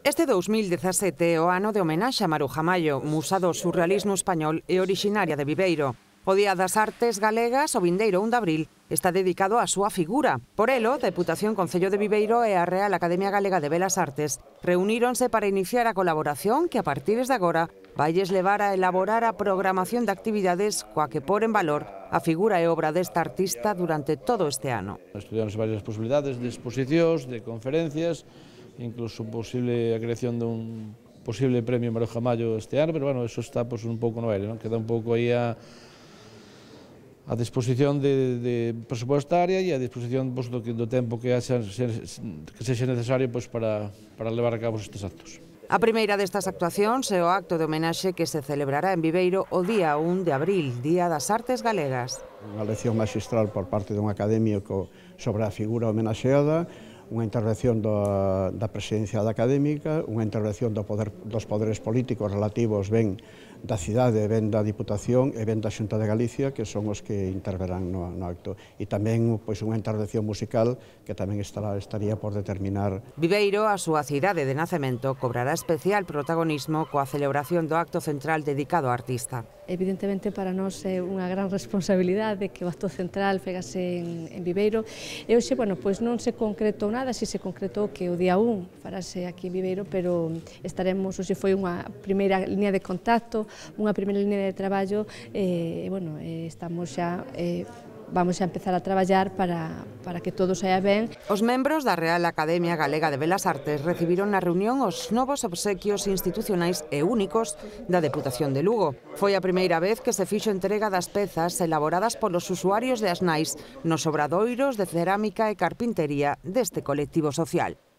Este 2017 é o ano de homenaxe a Maruja Mallo, musa do surrealismo español e orixinaria de Viveiro. O Día das Artes Galegas, o vindeiro 1 de abril, está dedicado á súa figura. Por elo, Deputación Concello de Viveiro e a Real Academia Galega de Belas Artes reuníronse para iniciar a colaboración que a partir de agora vailles levar a elaborar a programación de actividades coa que pôr en valor a figura e obra desta artista durante todo este ano. Estudiamos varias posibilidades de exposicións, de conferencias, incluso a creación dun posible premio Maruja Mallo este ano, pero bueno, eso está un pouco no aire, non? Queda un pouco aí a disposición de presupuestaria e a disposición do tempo que sexa necesario para levar a cabo estes actos. A primeira destas actuacións é o acto de homenaxe que se celebrará en Viveiro o día 1 de abril, Día das Artes Galegas. Unha lección magistral por parte dun académico sobre a figura homenaxeada, unha intervención da presidencia da académica, unha intervención dos poderes políticos relativos ben da cidade, ben da Diputación e ben da Xunta de Galicia, que son os que interverán no acto. E tamén unha intervención musical que tamén estaría por determinar. Viveiro, a súa cidade de nacemento, cobrará especial protagonismo coa celebración do acto central dedicado ao artista. Evidentemente, para nós é unha gran responsabilidade que o acto central fegase en Viveiro. E hoxe, pois non se concretou nada, si se concretou que o día 1 farase aquí en Viveiro, pero estaremos, hoxe foi unha primeira liña de contacto, unha primeira liña de traballo, estamos xa vamos a empezar a traballar para que todo saia ben. Os membros da Real Academia Galega de Belas Artes recibiron na reunión os novos obsequios institucionais e únicos da Deputación de Lugo. Foi a primeira vez que se fixo entrega das pezas elaboradas polos usuarios de Asnais nos obradoiros de cerámica e carpintería deste colectivo social.